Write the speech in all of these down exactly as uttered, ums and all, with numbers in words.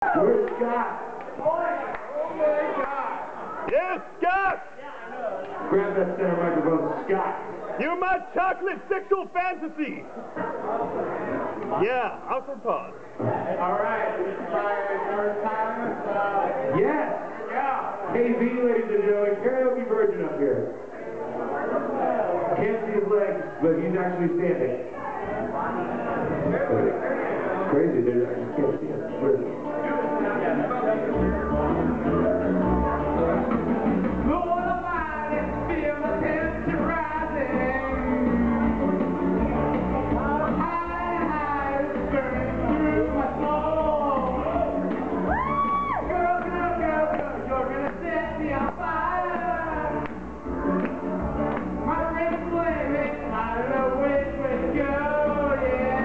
Where's Scott? Oh my God! Yes, Scott! Grab that center microphone, Scott. You're my chocolate sexual fantasy! Yeah, awkward pause. All right, this is my first time. Uh, Yes! yeah. K V, ladies and gentlemen, karaoke virgin up here. Can't see his legs, but he's actually standing. It's crazy, dude. I just can't see him. Where is he? Lord Almighty, feel my temperature rising. High, high, it's burning through my soul. Girl, girl, girl, girl, you're gonna set me on fire. My friends blame me, I don't know which way to go, yeah.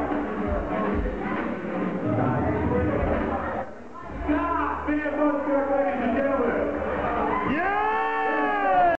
Stop!